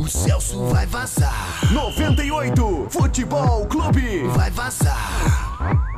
Celso vai vazar. 98 Futebol Clube vai vazar.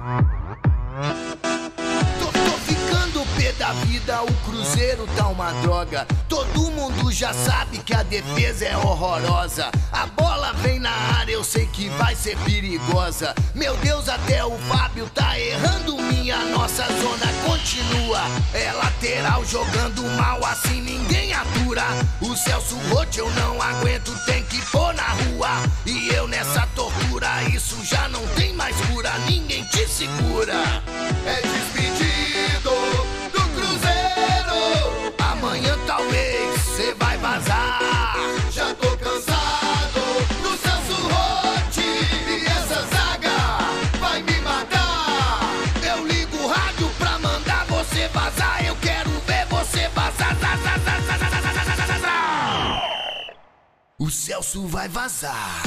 Tô ficando pé da vida, o Cruzeiro tá uma droga. Todo mundo já sabe que a defesa é horrorosa. A bola vem na área, eu sei que vai ser perigosa. Meu Deus, até o Fábio tá errando. Nossa zona continua. É lateral jogando mal, assim ninguém atura. O Celso Roth eu não aguento, tem que pôr na rua. E eu nessa tortura, isso já não tem mais cura. Ninguém te segura. É despedido do Cruzeiro. Amanhã talvez cê vai vazar. Já tô cansado do Celso Roth. E essa zaga vai me matar. Eu ligo o rádio pra mandar você vazar. Eu quero ver você vazar. O Celso vai vazar.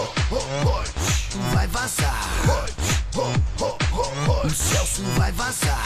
Tu vai vazar. O Celso vai vazar.